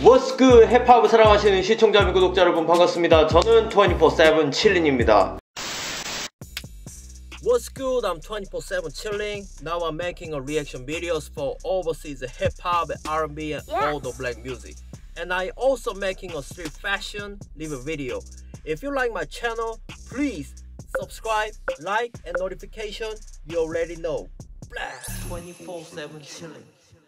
What's good? 힙합을 사랑하시는 시청자 및 구독자 여러분 반갑습니다. 저는 24/7 칠린입니다. What's good? I'm 24/7 chilling. Now I'm making a reaction videos for overseas hip-hop, R&B and all the black music. And I also making a street fashion review video. If you like my channel, please subscribe, like and notification. You already know. 24/7 chilling.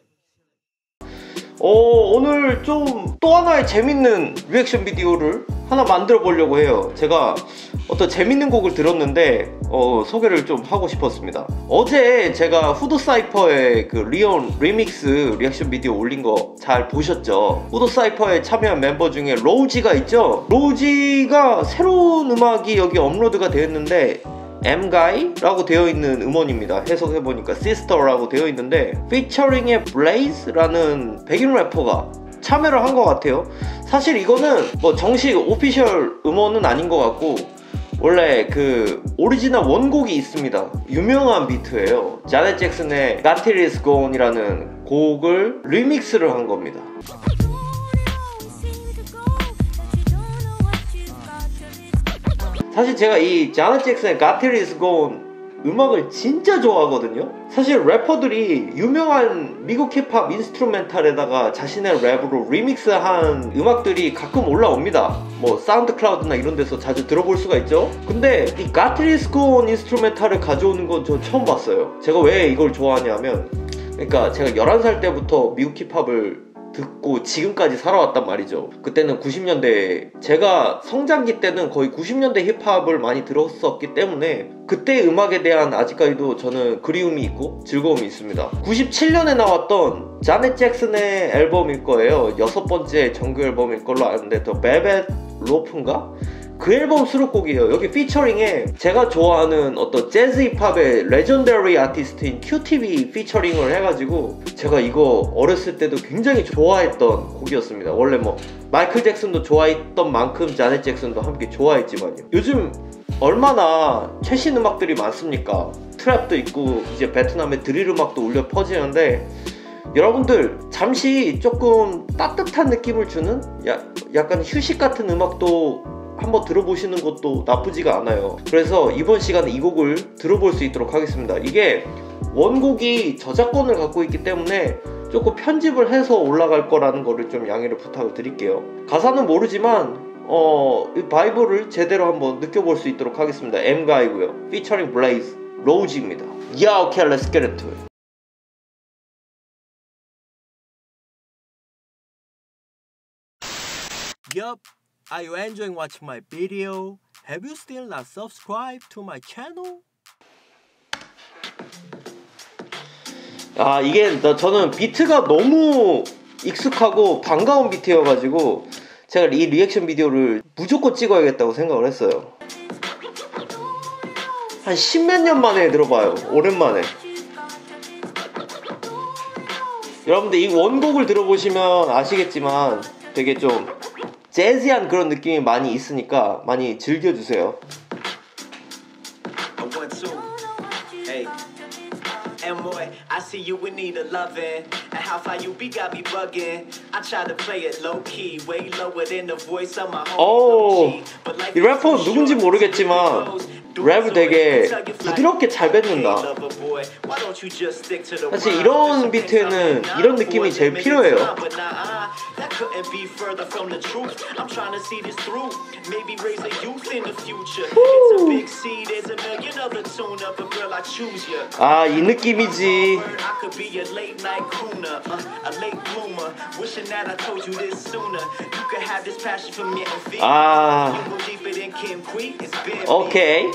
오늘 좀 또 하나의 재밌는 리액션 비디오를 하나 만들어 보려고 해요. 제가 어떤 재밌는 곡을 들었는데 소개를 좀 하고 싶었습니다. 어제 제가 후드 사이퍼의 그 리온 리믹스 리액션 비디오 올린 거 잘 보셨죠? 후드 사이퍼에 참여한 멤버 중에 로우지가 있죠? 로우지가 새로운 음악이 여기 업로드가 되었는데 Mguy?라고 되어 있는 음원입니다. 해석해보니까 Sister라고 되어 있는데 피처링의 Blaze라는 백인 래퍼가 참여를 한 것 같아요. 사실 이거는 뭐 정식 오피셜 음원은 아닌 것 같고 원래 그 오리지널 원곡이 있습니다. 유명한 비트예요. 자넷 잭슨의 Got Till It's Gone 이라는 곡을 리믹스를 한 겁니다. 사실 제가 이 자넷 잭슨의 Got Till It's Gone 음악을 진짜 좋아하거든요. 사실 래퍼들이 유명한 미국 힙합 인스트루멘탈에다가 자신의 랩으로 리믹스한 음악들이 가끔 올라옵니다. 뭐 사운드 클라우드나 이런 데서 자주 들어볼 수가 있죠. 근데 이 Got Till It's Gone 인스트루멘탈을 가져오는 건 저 처음 봤어요. 제가 왜 이걸 좋아하냐면 그러니까 제가 11살 때부터 미국 힙합을 듣고 지금까지 살아왔단 말이죠. 그때는 90년대 제가 성장기 때는 거의 90년대 힙합을 많이 들었었기 때문에 그때 음악에 대한 아직까지도 저는 그리움이 있고 즐거움이 있습니다. 97년에 나왔던 자넷 잭슨의 앨범일 거예요. 6번째 정규 앨범일 걸로 아는데 더 벨벳 로프인가? 그 앨범 수록곡이에요. 여기 피처링에 제가 좋아하는 어떤 재즈 힙합의 레전더리 아티스트인 QTV 피처링을 해가지고 제가 이거 어렸을 때도 굉장히 좋아했던 곡이었습니다. 원래 뭐 마이클 잭슨도 좋아했던 만큼 자넷 잭슨도 함께 좋아했지만요. 요즘 얼마나 최신 음악들이 많습니까? 트랩도 있고 이제 베트남의 드릴 음악도 울려 퍼지는데 여러분들 잠시 조금 따뜻한 느낌을 주는 약간 휴식 같은 음악도 한번 들어보시는 것도 나쁘지가 않아요. 그래서 이번 시간에 이 곡을 들어볼 수 있도록 하겠습니다. 이게 원곡이 저작권을 갖고 있기 때문에 조금 편집을 해서 올라갈 거라는 거를 좀 양해를 부탁을 드릴게요. 가사는 모르지만 이 바이브를 제대로 한번 느껴볼 수 있도록 하겠습니다. Mguy?고요 피처링 Blaze, 로우지입니다. Yeah, okay, let's get into it. Yup. Are you enjoying watching my video? Have you still not subscribed to my channel? 이게 저는 비트가 너무 익숙하고 반가운 비트여가지고 제가 이 리액션 비디오를 무조건 찍어야겠다고 생각을 했어요. 한 10몇 년 만에 들어봐요. 오랜만에. 여러분들 이 원곡을 들어보시면 아시겠지만 되게 좀 재즈한 그런 느낌이 많이 있으니까 많이 즐겨주세요. 이 래퍼 누군지 모르겠지만 랩을 되게 부드럽게 잘 뱉는다. 사실 이런 비트에는 이런 느낌이 제일 필요해요. 이 느낌이지. 오케이.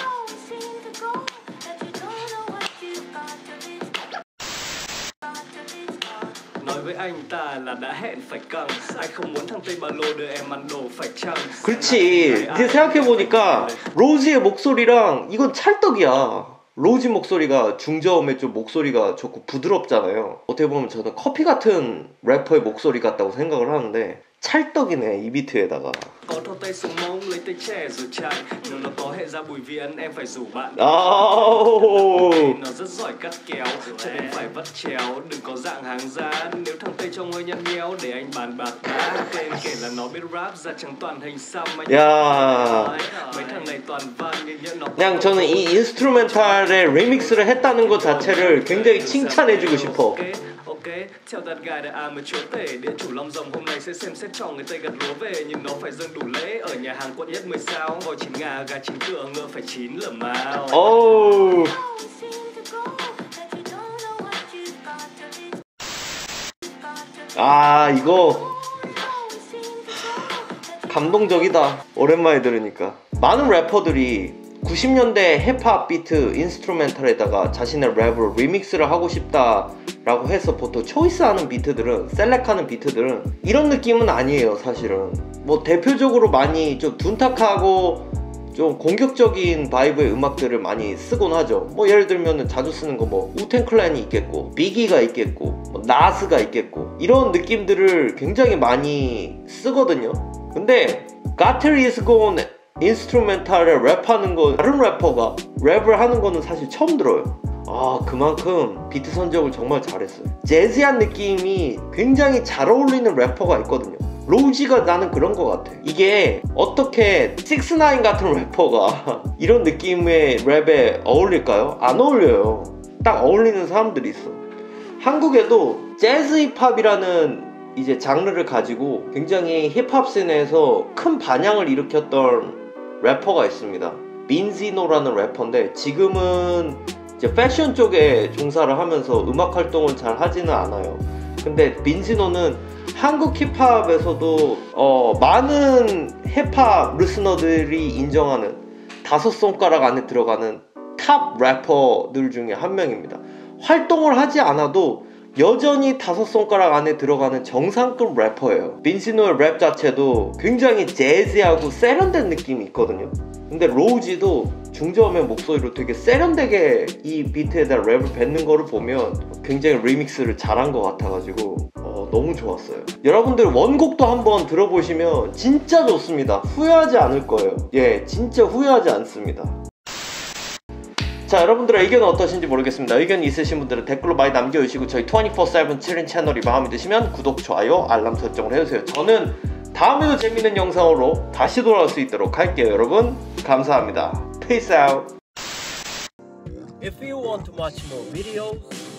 그렇지. 생각해보니까 로우지의 목소리랑 이건 찰떡이야. 로우지 목소리가 중저음에 좀 목소리가 좋고 부드럽잖아요. 어떻게 보면 저는 커피 같은 래퍼의 목소리 같다고 생각을 하는데 찰떡이네 이 비트에다가. có thò tay xuống mông lấy tay che rồi chạy. Nếu nó có hệ ra Bùi Viện em phải rủ bạn. Nó rất giỏi cắt kéo, cho nên phải vắt chéo. Đừng có dạng hàng giá, nếu thằng Tây trông hơi nhăn nhéo để anh bàn bạc đã. Tên kể là nó biết rap ra chẳng toàn hình xăm. mấy thằng này toàn văn nhưng nó 그냥 저는 이 인스트루멘탈에 리믹스를 했다는 것 자체를 굉장히 칭찬해주고 싶어. Ok, theo that guy that I'm a chúa tể. Điện chủ Long Rồng hôm nay sẽ xem xét cho người Tây gặt lúa về. Nhưng nó phải dâng đủ lễ ở nhà hàng quận nhất 10 sao. Voi chín ngà, gà chín cửa, ngựa phải chín lở mao. Oh. 아 이거 감동적이다. 오랜만에 들으니까. 많은 래퍼들이 90년대 힙합 비트 인스트루멘탈에다가 자신의 랩으로 리믹스를 하고 싶다라고 해서 보통 초이스하는 비트들은, 셀렉하는 비트들은 이런 느낌은 아니에요. 사실은 뭐 대표적으로 많이 좀 둔탁하고 좀 공격적인 바이브의 음악들을 많이 쓰곤 하죠. 뭐 예를 들면 자주 쓰는 거 뭐 우텐클랜이 있겠고, 비기가 있겠고, 뭐 나스가 있겠고, 이런 느낌들을 굉장히 많이 쓰거든요. 근데 Got Is Gone 인스트루멘탈에 랩하는 거, 다른 래퍼가 랩을 하는 거는 사실 처음 들어요. 아, 그만큼 비트 선정을 정말 잘했어요. 재즈한 느낌이 굉장히 잘 어울리는 래퍼가 있거든요. 로지가 나는 그런 것 같아. 이게 어떻게 6ix9ine 같은 래퍼가 이런 느낌의 랩에 어울릴까요? 안 어울려요. 딱 어울리는 사람들이 있어. 한국에도 재즈 힙합이라는 이제 장르를 가지고 굉장히 힙합 씬에서 큰 반향을 일으켰던 래퍼가 있습니다. 빈지노라는 래퍼인데 지금은 이제 패션 쪽에 종사를 하면서 음악 활동을 잘 하지는 않아요. 근데 빈지노는 한국 힙합에서도 많은 힙합 리스너들이 인정하는 5손가락 안에 들어가는 탑 래퍼들 중에 한 명입니다. 활동을 하지 않아도 여전히 5손가락 안에 들어가는 정상급 래퍼예요. 빈지노의 랩 자체도 굉장히 재즈하고 세련된 느낌이 있거든요. 근데 로우지도 중저음의 목소리로 되게 세련되게 이 비트에다 랩을 뱉는 거를 보면 굉장히 리믹스를 잘한 것 같아가지고 너무 좋았어요. 여러분들 원곡도 한번 들어보시면 진짜 좋습니다. 후회하지 않을 거예요. 예, 진짜 후회하지 않습니다. 자, 여러분들의 의견은 어떠신지 모르겠습니다. 의견이 있으신 분들은 댓글로 많이 남겨주시고 저희 24/7 7인 채널이 마음에 드시면 구독, 좋아요, 알람 설정을 해주세요. 저는 다음에도 재밌는 영상으로 다시 돌아올 수 있도록 할게요. 여러분 감사합니다. Peace out. If you want to watch more videos,